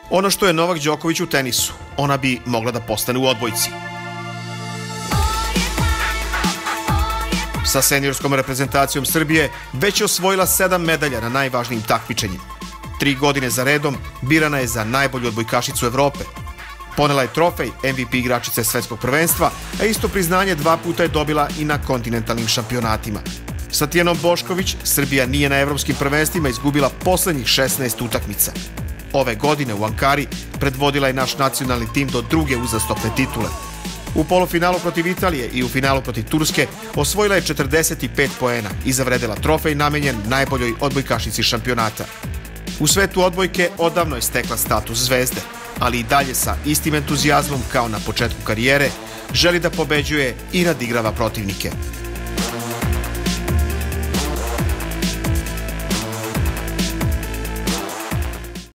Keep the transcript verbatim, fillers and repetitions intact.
Ono što je Novak Đoković u tenisu, ona bi mogla da postane u odbojci. Sa seniorskom reprezentacijom Srbije već je osvojila sedam medalja na najvažnijim takmičenjima. Tri godine za redom birana je za najbolju odbojkašicu Evrope. Ponela je trofej M V P igračice svetskog prvenstva, a isto priznanje dva puta je dobila i na kontinentalnim šampionatima. Sa Tijanom Bošković Srbija nije na evropskim prvenstvima izgubila poslednjih šesnaest utakmica. Ove godine u Ankari predvodila je naš nacionalni tim do druge uzastopne titule. U polufinalu protiv Italije i u finalu protiv Turske osvojila je četrdeset pet poena i zavredela trofej namenjen najboljoj odbojkašici šampionata. U svetu odbojke odavno je stekla status zvezde, ali i dalje sa istim entuzijazmom kao na početku karijere želi da pobeđuje i nadigrava protivnike.